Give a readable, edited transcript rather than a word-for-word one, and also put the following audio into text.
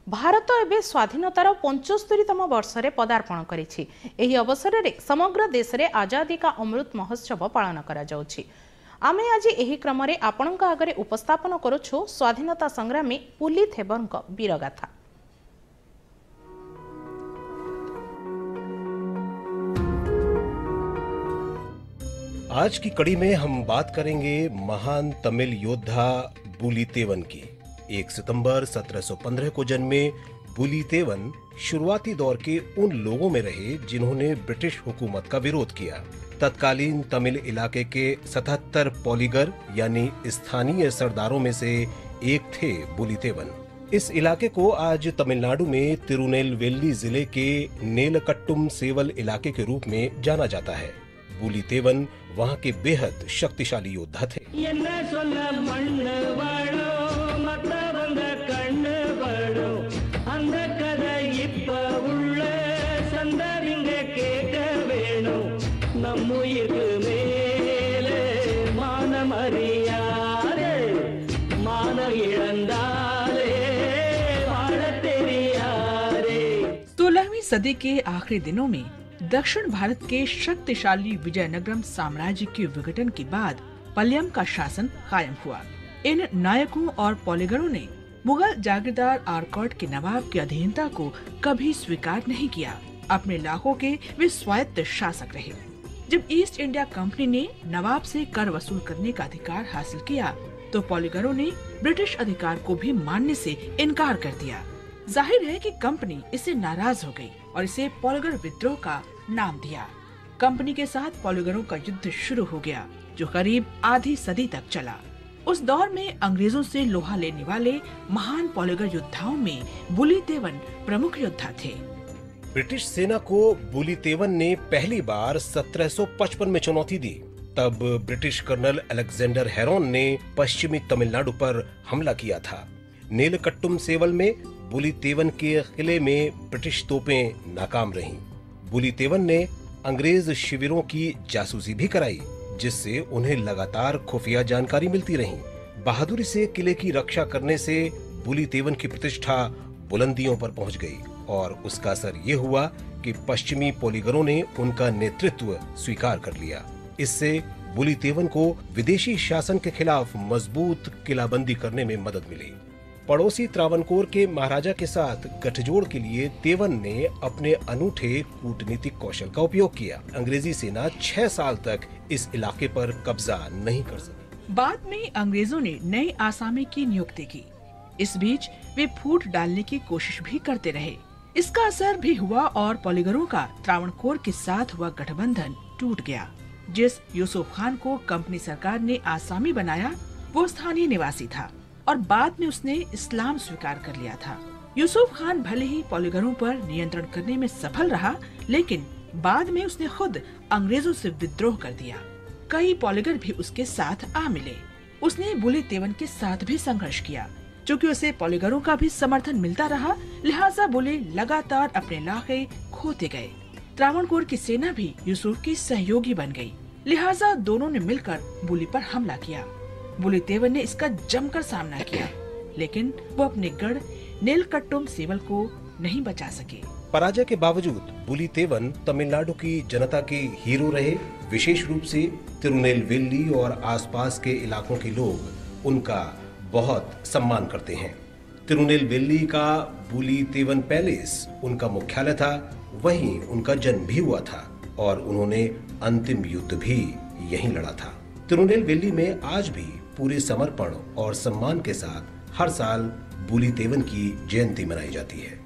भारत एवं स्वाधीनतार 75तम वर्ष में पदार्पण करिछि। एही अवसर में समग्र देश में आजादी का अमृत महोत्सव पालन करा जाउछि। आमे आज एही क्रम में आपणक आगरे उपस्थापन करुछु स्वाधीनता संग्रामी पुलितेवनक वीरगाथा। आज की कड़ी में हम बात करेंगे महान तमिल योद्धा पुलितेवन की। 1 सितंबर 1715 को जन्मे पुलितेवन शुरुआती दौर के उन लोगों में रहे जिन्होंने ब्रिटिश हुकूमत का विरोध किया। तत्कालीन तमिल इलाके के 77 पॉलीगर यानी स्थानीय सरदारों में से एक थे पुलितेवन। इस इलाके को आज तमिलनाडु में तिरुनेलवेली जिले के नेलकट्टुम सेवल इलाके के रूप में जाना जाता है। पुलितेवन वहाँ के बेहद शक्तिशाली योद्धा थे। सदी के आखिरी दिनों में दक्षिण भारत के शक्तिशाली विजयनगरम साम्राज्य के विघटन के बाद पल्लम का शासन कायम हुआ। इन नायकों और पॉलीगरों ने मुगल जागीरदार आर्कॉट के नवाब की अधीनता को कभी स्वीकार नहीं किया। अपने इलाकों के वे स्वायत्त शासक रहे। जब ईस्ट इंडिया कंपनी ने नवाब से कर वसूल करने का अधिकार हासिल किया तो पॉलीगरों ने ब्रिटिश अधिकार को भी मानने से इनकार कर दिया। जाहिर है कि कंपनी इससे नाराज हो गई और इसे पॉलीगर विद्रोह का नाम दिया। कंपनी के साथ पॉलीगरों का युद्ध शुरू हो गया जो करीब आधी सदी तक चला। उस दौर में अंग्रेजों से लोहा लेने वाले महान पॉलीगर योद्धाओं में पुलितेवन प्रमुख योद्धा थे। ब्रिटिश सेना को पुलितेवन ने पहली बार 1755 में चुनौती दी। तब ब्रिटिश कर्नल अलेक्जेंडर हेरोन ने पश्चिमी तमिलनाडु पर हमला किया था। नेलकट्टुम सेवल में पुलितेवन के किले में ब्रिटिश तोपें नाकाम रहीं। पुलितेवन ने अंग्रेज शिविरों की जासूसी भी कराई जिससे उन्हें लगातार खुफिया जानकारी मिलती रही। बहादुरी से किले की रक्षा करने से पुलितेवन की प्रतिष्ठा बुलंदियों पर पहुंच गई और उसका असर ये हुआ कि पश्चिमी पॉलीगरों ने उनका नेतृत्व स्वीकार कर लिया। इससे पुलितेवन को विदेशी शासन के खिलाफ मजबूत किलाबंदी करने में मदद मिली। पड़ोसी त्रावणकोर के महाराजा के साथ गठजोड़ के लिए तेवन ने अपने अनूठे कूटनीतिक कौशल का उपयोग किया। अंग्रेजी सेना 6 साल तक इस इलाके पर कब्जा नहीं कर सकी। बाद में अंग्रेजों ने नए आसामी की नियुक्ति की। इस बीच वे फूट डालने की कोशिश भी करते रहे। इसका असर भी हुआ और पॉलीगरों का त्रावणकोर के साथ हुआ गठबंधन टूट गया। जिस यूसुफ खान को कंपनी सरकार ने आसामी बनाया वो स्थानीय निवासी था और बाद में उसने इस्लाम स्वीकार कर लिया था। यूसुफ खान भले ही पॉलीगरों पर नियंत्रण करने में सफल रहा लेकिन बाद में उसने खुद अंग्रेजों से विद्रोह कर दिया। कई पॉलीगर भी उसके साथ आ मिले। उसने पुलितेवन के साथ भी संघर्ष किया। चूँकि उसे पॉलीगरों का भी समर्थन मिलता रहा लिहाजा बुले लगातार अपने इलाके खोते गए। त्रावणकोर की सेना भी यूसुफ की सहयोगी बन गई। लिहाजा दोनों ने मिलकर बुली पर हमला किया। पुलितेवन ने इसका जमकर सामना किया लेकिन वो अपने गढ़ नेलकट्टुम सेवल को नहीं बचा सके। पराजय के बावजूद पुलितेवन तमिलनाडु की जनता के हीरो रहे। विशेष रूप से तिरुनेलवेली और आसपास के इलाकों के लोग उनका बहुत सम्मान करते हैं। तिरुनेलवेली का पुलितेवन पैलेस उनका मुख्यालय था। वहीं उनका जन्म भी हुआ था और उन्होंने अंतिम युद्ध भी यहीं लड़ा था। तिरुनेलवेली में आज भी पूरे समर्पण और सम्मान के साथ हर साल पुलितेवन की जयंती मनाई जाती है।